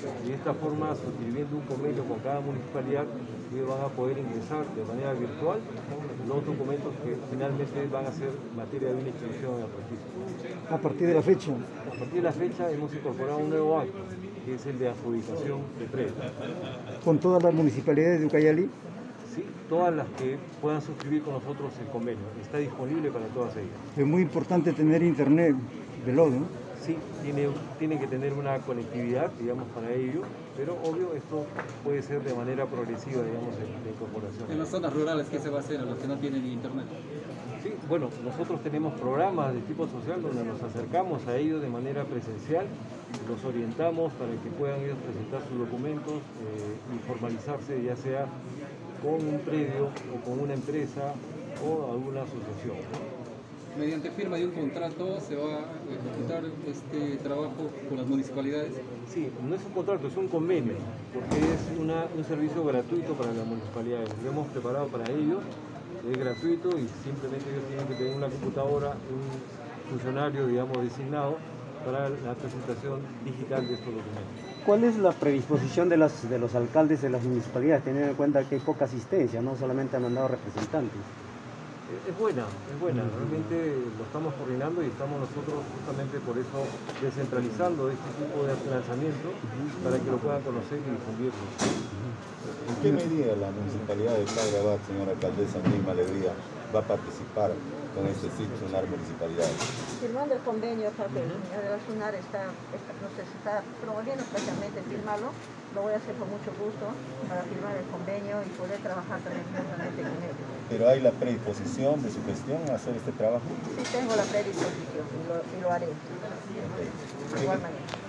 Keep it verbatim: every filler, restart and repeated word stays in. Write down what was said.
Y de esta forma, suscribiendo un convenio con cada municipalidad, ellos van a poder ingresar de manera virtual los documentos que finalmente van a ser materia de una inscripción en el registro. A partir de la fecha. A partir de la fecha hemos incorporado un nuevo acto, que es el de adjudicación de predios. ¿Con todas las municipalidades de Ucayali? Sí, todas las que puedan suscribir con nosotros el convenio. Está disponible para todas ellas. Es muy importante tener internet veloz, ¿no? Sí, tiene, tiene que tener una conectividad, digamos, para ello, pero obvio esto puede ser de manera progresiva, digamos, de incorporación. En las zonas rurales, ¿qué se va a hacer a los que no tienen internet? Sí, bueno, nosotros tenemos programas de tipo social donde nos acercamos a ellos de manera presencial, los orientamos para que puedan ellos presentar sus documentos eh, y formalizarse ya sea con un predio o con una empresa o alguna asociación, ¿no? Mediante firma de un contrato se va a ejecutar este trabajo con las municipalidades. Sí, no es un contrato, es un convenio, porque es una, un servicio gratuito para las municipalidades. Lo hemos preparado para ellos, es gratuito y simplemente ellos tienen que tener una computadora, un funcionario, digamos, designado para la presentación digital de estos documentos. ¿Cuál es la predisposición de, las, de los alcaldes de las municipalidades, teniendo en cuenta que hay poca asistencia, no solamente han mandado representantes? Es buena, es buena, realmente lo estamos coordinando y estamos nosotros justamente por eso descentralizando este tipo de lanzamientos para que lo puedan conocer y difundirlo. ¿En qué medida la municipalidad de Padre Abad, señora alcaldesa Nilma Alegría, va a participar con este ciclo SUNAR municipalidades? Firmando el convenio, porque el señor de la SUNAR está, está, no sé, se está promoviendo especialmente firmarlo, lo voy a hacer con mucho gusto para firmar el convenio y poder trabajar también juntamente con él. ¿Pero hay la predisposición de su gestión a hacer este trabajo? Sí, tengo la predisposición y lo, y lo haré. Okay. De igual manera.